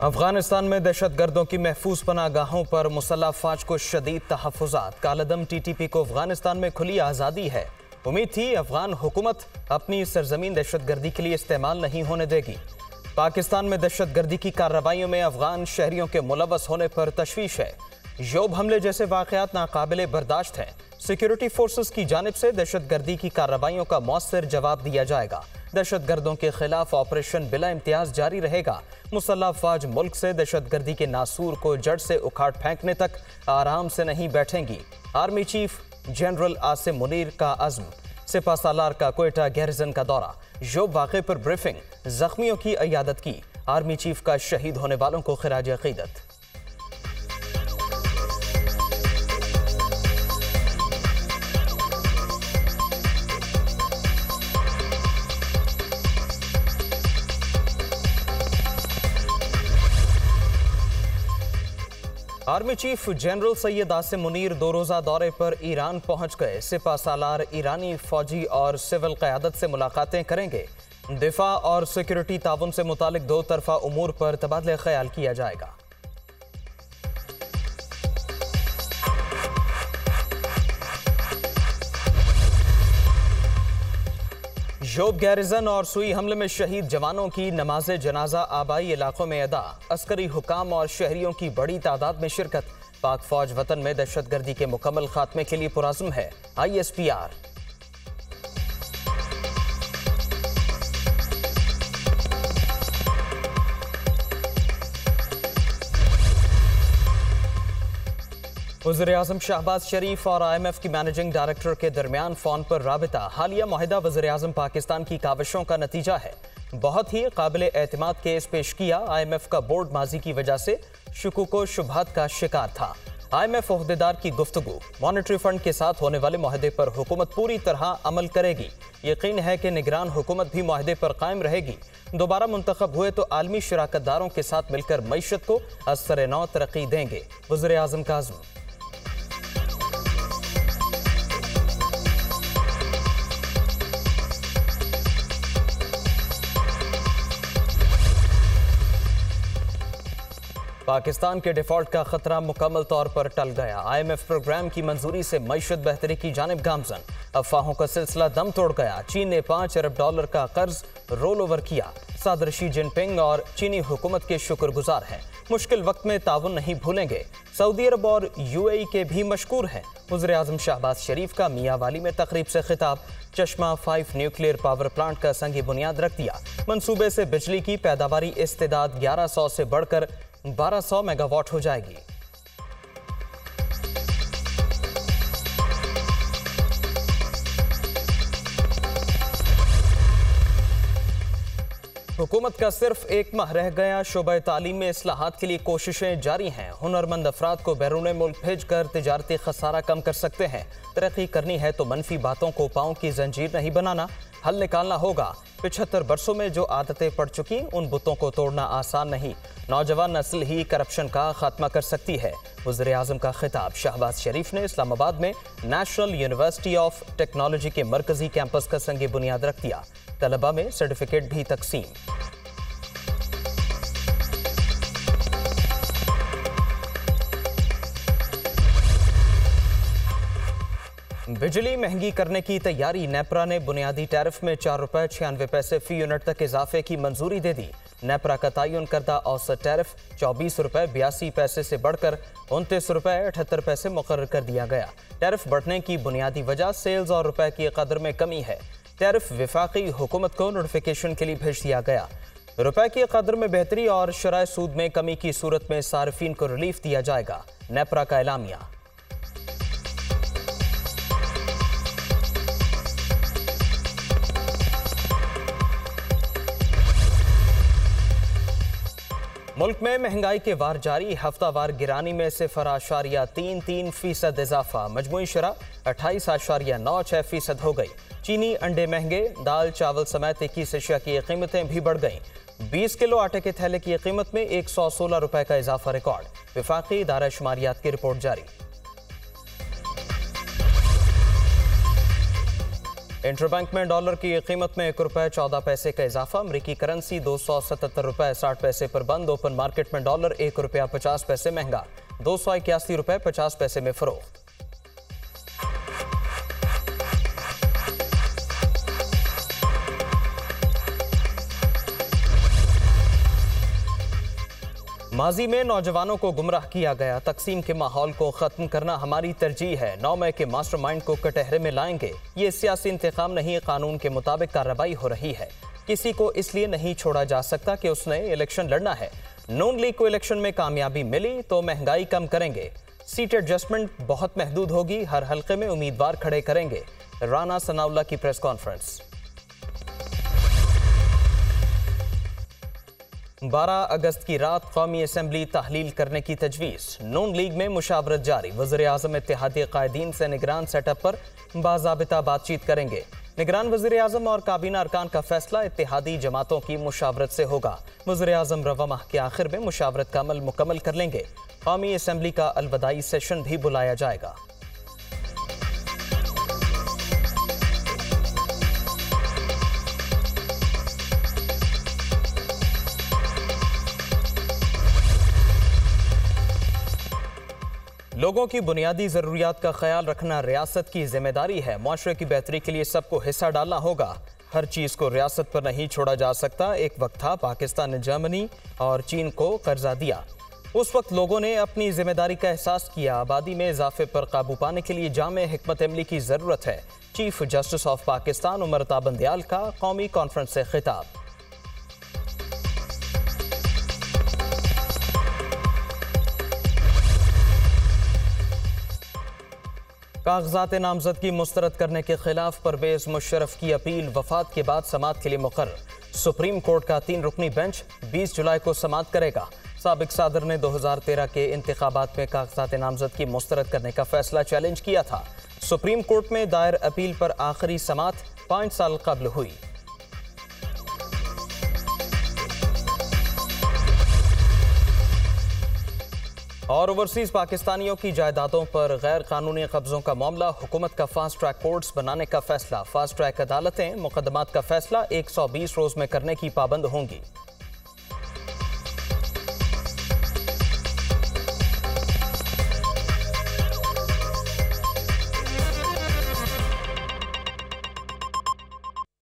अफगानिस्तान में दहशतगर्दों की महफूज पनागाहों पर मुसल्लह फौज को शदीद तहफ़्फ़ुज़ात। कालदम टीटीपी को अफगानिस्तान में खुली आज़ादी है। उम्मीद थी अफगान हुकूमत अपनी सरजमीन दहशतगर्दी के लिए इस्तेमाल नहीं होने देगी। पाकिस्तान में दहशतगर्दी की कार्रवाइयों में अफगान शहरियों के मुलव्वस होने पर तशवीश है। योब हमले जैसे वाक़यात नाकाबिले बर्दाश्त हैं। सिक्योरिटी फोर्सेस की जानिब से दहशतगर्दी की कार्रवाइयों का मौसर जवाब दिया जाएगा। दहशतगर्दों के खिलाफ ऑपरेशन बिला इम्तियाज जारी रहेगा। मुसल्लह फौज मुल्क से दहशतगर्दी के नासूर को जड़ से उखाड़ फेंकने तक आराम से नहीं बैठेंगी। Army chief general Asim Munir का अज़्म। सिपा सालार का कोयटा गैरिजन का दौरा। योब वाक़े पर ब्रीफिंग। जख्मियों की इयादत की। आर्मी चीफ का शहीद होने वालों को खिराज अक़ीदत। Army chief general Syed Asim Munir 2 रोज़ा दौरे पर ईरान पहुंच गए। सिपा सालार ईरानी फौजी और सिविल क़यादत से मुलाकातें करेंगे। दिफा और सिक्योरिटी ताउन से मुतालिक 2 तरफ़ा उमूर पर तबादला ख्याल किया जाएगा। योब गैरिजन और सुई हमले में शहीद जवानों की नमाज जनाजा आबाई इलाकों में अदा। अस्करी हुकाम और शहरियों की बड़ी तादाद में शिरकत। पाक फौज वतन में दहशतगर्दी के मुकम्मल खात्मे के लिए पुराज़्म है। ISPR। वज़ीर-ए-आज़म शहबाज शरीफ और IMF की मैनेजिंग डायरेक्टर के दरमियान फ़ोन पर राबिता। हालिया मुआहिदा वज़ीर-ए-आज़म पाकिस्तान की काविशों का नतीजा है। बहुत ही काबिल एतमाद केस पेश किया। IMF का बोर्ड माजी की वजह से शुकूक शुबहात का शिकार था। IMF ओहदेदार की गुफ्तगू। मॉनेटरी फंड के साथ होने वाले मुआहदे पर हुकूमत पूरी तरह अमल करेगी। यकीन है कि निगरान हुकूमत भी मुआहदे पर कायम रहेगी। दोबारा मुंतखब हुए तो आलमी शराकतदारों के साथ मिलकर मईशत को असर नौ तरक्की देंगे। वज़ीर-ए-आज़म का अज़्म। पाकिस्तान के डिफॉल्ट का खतरा मुकम्मल तौर पर टल गया। IMF प्रोग्राम की मंजूरी से मईशत बेहतरी की जानिब गामजन। अफवाहों का सिलसिला दम तोड़ गया। चीन ने $5 अरब का कर्ज रोल ओवर किया। सदर शी जिनपिंग और चीनी हुकूमत के शुक्रगुजार हैं। मुश्किल वक्त में ताउन नहीं भूलेंगे। सऊदी अरब और UAE के भी मशकूर हैं। वज़ीर-ए-आज़म शहबाज शरीफ का मियांवाली में तकरीब से खिताब। चश्मा 5 न्यूक्लियर पावर प्लांट का संगी बुनियाद रख दिया। मंसूबे से बिजली की पैदावारी इस्तेदाद 1100 से बढ़कर 1200 मेगावाट हो जाएगी। हुकूमत का सिर्फ 1 माह रह गया। शोबा तालीम में इस्लाहात के लिए कोशिशें जारी हैं। हुनरमंद अफराद को बैरून मुल्क भेजकर तिजारती खसारा कम कर सकते हैं। तरक्की करनी है तो मनफी बातों को पाँव की जंजीर नहीं बनाना, हल निकालना होगा। 75 बरसों में जो आदतें पड़ चुकी उन बुतों को तोड़ना आसान नहीं। नौजवान नस्ल ही करप्शन का खात्मा कर सकती है। वज़ीर-ए-आज़म का खिताब। शहबाज शरीफ ने इस्लामाबाद में नेशनल यूनिवर्सिटी ऑफ टेक्नोलॉजी के मरकजी कैंपस का संगे बुनियाद रख दिया। तलबा में सर्टिफिकेट भी तकसीम। बिजली महंगी करने की तैयारी। नेपरा ने बुनियादी टैरिफ में ₹4.96 फी यूनिट तक इजाफे की मंजूरी दे दी। नेपरा का तयन करदा औसत टैरिफ ₹24.82 से बढ़कर ₹29.78 मुकर्रर कर दिया गया। टैरिफ बढ़ने की बुनियादी वजह सेल्स और रुपए की कदर में कमी है। टैरिफ विफाकी हुकूमत को नोटिफिकेशन के लिए भेज दिया गया। रुपए की कदर में बेहतरी और शराय सूद में कमी की सूरत में सार्फिन को रिलीफ दिया जाएगा। नेपरा का एलामिया। मुल्क में महंगाई के वार जारी। हफ्तावार गिरानी में 0.33% इजाफा। मजमूई शरह 28.96% हो गई। चीनी अंडे महंगे। दाल चावल समेत 21 अशिया की कीमतें भी बढ़ गईं। 20 किलो आटे के थैले की कीमत में ₹116 का इजाफा रिकॉर्ड। विफाकी इदारा शुमारियात की रिपोर्ट जारी। इंटरबैंक में डॉलर की कीमत में ₹1.14 का इजाफा। अमरीकी करेंसी 277 रुपए 60 पैसे पर बंद। ओपन मार्केट में डॉलर ₹1.50 महंगा, 281 रुपए 50 पैसे में फरोख्त। माजी में नौजवानों को गुमराह किया गया, तकसीम के माहौल को खत्म करना हमारी तरजीह है। 9 मई के मास्टरमाइंड को कटहरे में लाएंगे। ये सियासी इंतकाम नहीं, कानून के मुताबिक कार्रवाई हो रही है। किसी को इसलिए नहीं छोड़ा जा सकता कि उसने इलेक्शन लड़ना है। नून लीग को इलेक्शन में कामयाबी मिली तो महंगाई कम करेंगे। सीट एडजस्टमेंट बहुत महदूद होगी, हर हल्के में उम्मीदवार खड़े करेंगे। राना सनाउल्लाह की प्रेस कॉन्फ्रेंस। 12 अगस्त की रात कौमी असम्बली तहलील करने की तजवीज़। नून लीग में मुशावरत जारी। वज़ीर-ए-आज़म इत्तेहादी कायदीन से निगरान सेटअप पर बाज़ाबिता बातचीत करेंगे। निगरान वज़ीर-ए-आज़म और काबीना अरकान का फैसला इत्तेहादी जमातों की मुशावरत से होगा। वज़ीर-ए-आज़म रवा माह के आखिर में मुशावरत का अमल मुकम्मल कर लेंगे। कौमी असम्बली का अलविदाई सेशन भी बुलाया जाएगा। लोगों की बुनियादी ज़रूरियात का ख्याल रखना रियासत की जिम्मेदारी है। माशरे की बेहतरी के लिए सबको हिस्सा डालना होगा। हर चीज़ को रियासत पर नहीं छोड़ा जा सकता। एक वक्त था पाकिस्तान ने जर्मनी और चीन को कर्जा दिया। उस वक्त लोगों ने अपनी जिम्मेदारी का एहसास किया। आबादी में इजाफे पर काबू पाने के लिए जामे हिकमत अमली की ज़रूरत है। Chief justice of Pakistan Umar Ata Bandial का कौमी कॉन्फ्रेंस से खिताब। कागजात नामजद की मुस्तरद करने के खिलाफ परवेज मुशर्रफ की अपील वफात के बाद समाअत के लिए मुकर्रर। सुप्रीम कोर्ट का 3 रुकनी बेंच 20 जुलाई को समाअत करेगा। साबिक सदर ने 2013 के इंतखाबात में कागजात नामजद की मुस्तरद करने का फैसला चैलेंज किया था। सुप्रीम कोर्ट में दायर अपील पर आखिरी समाअत 5 साल कबल हुई। और ओवरसीज पाकिस्तानियों की जायदादों पर गैर कानूनी कब्जों का मामला, हुकूमत का फास्ट ट्रैक कोर्ट्स बनाने का फैसला। फास्ट ट्रैक अदालतें मुकदमात का फैसला 120 रोज में करने की पाबंद होंगी।